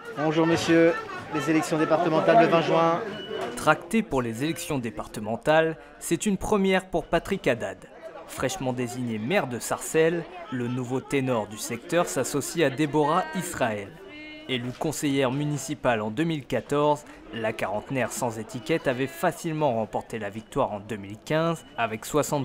Bonjour monsieur, les élections départementales le 20 juin. Tracté pour les élections départementales, c'est une première pour Patrick Haddad. Fraîchement désigné maire de Sarcelles, le nouveau ténor du secteur s'associe à Déborah Israël. Élue conseillère municipale en 2014, la quarantenaire sans étiquette avait facilement remporté la victoire en 2015 avec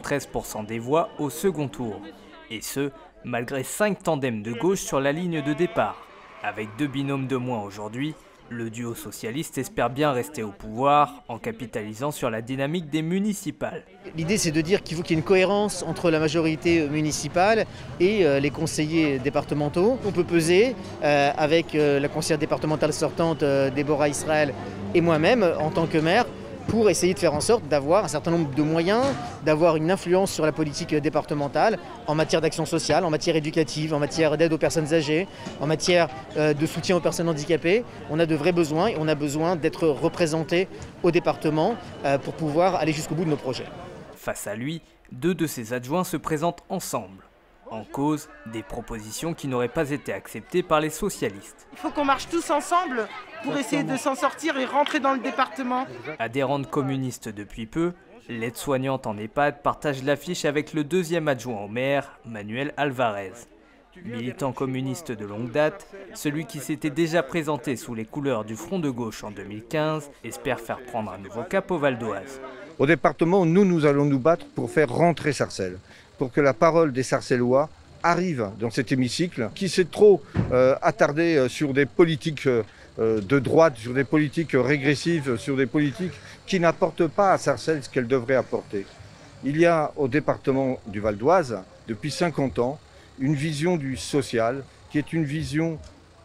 73% des voix au second tour. Et ce, malgré 5 tandems de gauche sur la ligne de départ. Avec 2 binômes de moins aujourd'hui, le duo socialiste espère bien rester au pouvoir en capitalisant sur la dynamique des municipales. L'idée c'est de dire qu'il faut qu'il y ait une cohérence entre la majorité municipale et les conseillers départementaux. On peut peser avec la conseillère départementale sortante Déborah Israël et moi-même en tant que maire pour essayer de faire en sorte d'avoir un certain nombre de moyens, d'avoir une influence sur la politique départementale en matière d'action sociale, en matière éducative, en matière d'aide aux personnes âgées, en matière de soutien aux personnes handicapées. On a de vrais besoins et on a besoin d'être représentés au département pour pouvoir aller jusqu'au bout de nos projets. Face à lui, 2 de ses adjoints se présentent ensemble. En cause, des propositions qui n'auraient pas été acceptées par les socialistes. Il faut qu'on marche tous ensemble pour essayer de s'en sortir et rentrer dans le département. Adhérente communiste depuis peu, l'aide-soignante en EHPAD partage l'affiche avec le 2e adjoint au maire, Manuel Alvarez. Militant communiste de longue date, celui qui s'était déjà présenté sous les couleurs du Front de gauche en 2015 espère faire prendre un nouveau cap au Val d'Oise. Au département, nous allons nous battre pour faire rentrer Sarcelles, pour que la parole des Sarcellois arrive dans cet hémicycle qui s'est trop attardé sur des politiques de droite, sur des politiques régressives, sur des politiques qui n'apportent pas à Sarcelles ce qu'elles devraient apporter. Il y a au département du Val d'Oise, depuis 50 ans, une vision du social qui est une vision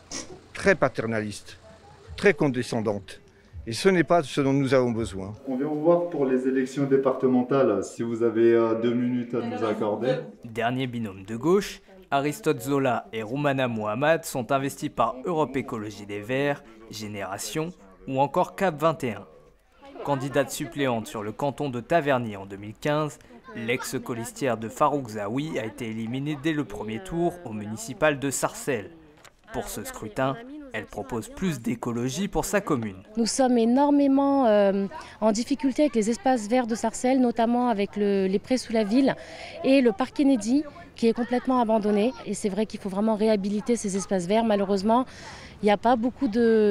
très paternaliste, très condescendante. Et ce n'est pas ce dont nous avons besoin. On vient vous voir pour les élections départementales, si vous avez 2 minutes à nous accorder. Dernier binôme de gauche, Aristote Zola et Roumana Mohamed sont investis par Europe Écologie Les Verts, Génération ou encore Cap 21. Candidate suppléante sur le canton de Tavernier en 2015, l'ex-colistière de Farouk Zaoui a été éliminée dès le premier tour au municipal de Sarcelles. Pour ce scrutin, elle propose plus d'écologie pour sa commune. Nous sommes énormément en difficulté avec les espaces verts de Sarcelles, notamment avec les prés sous la ville et le parc Kennedy qui est complètement abandonné. Et c'est vrai qu'il faut vraiment réhabiliter ces espaces verts. Malheureusement, il n'y a pas beaucoup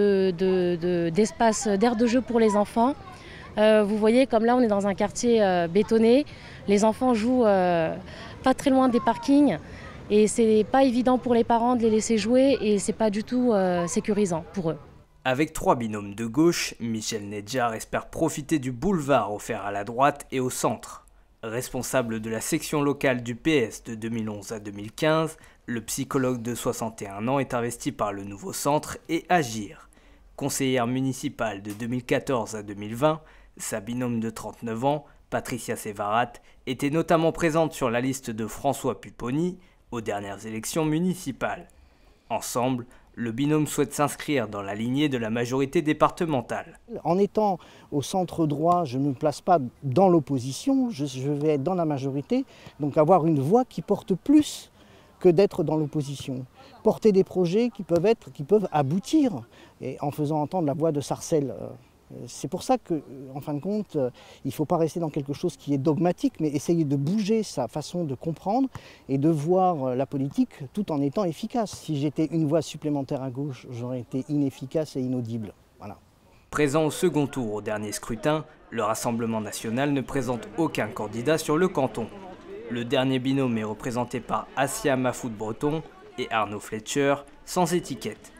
d'espaces d'aire de jeu pour les enfants. Vous voyez, comme là, on est dans un quartier bétonné. Les enfants jouent pas très loin des parkings. Et c'est pas évident pour les parents de les laisser jouer et c'est pas du tout sécurisant pour eux. Avec 3 binômes de gauche, Michel Nedjar espère profiter du boulevard offert à la droite et au centre. Responsable de la section locale du PS de 2011 à 2015, le psychologue de 61 ans est investi par le nouveau centre et Agir. Conseillère municipale de 2014 à 2020, sa binôme de 39 ans, Patricia Sévarat, était notamment présente sur la liste de François Pupponi aux dernières élections municipales. Ensemble, le binôme souhaite s'inscrire dans la lignée de la majorité départementale. En étant au centre droit, je ne me place pas dans l'opposition, je vais être dans la majorité, donc avoir une voix qui porte plus que d'être dans l'opposition. Porter des projets qui peuvent aboutir, et en faisant entendre la voix de Sarcelles. C'est pour ça qu'en fin de compte, il ne faut pas rester dans quelque chose qui est dogmatique, mais essayer de bouger sa façon de comprendre et de voir la politique tout en étant efficace. Si j'étais une voix supplémentaire à gauche, j'aurais été inefficace et inaudible. Voilà. Présent au second tour au dernier scrutin, le Rassemblement national ne présente aucun candidat sur le canton. Le dernier binôme est représenté par Assia Mahfoud Breton et Arnaud Fletcher, sans étiquette.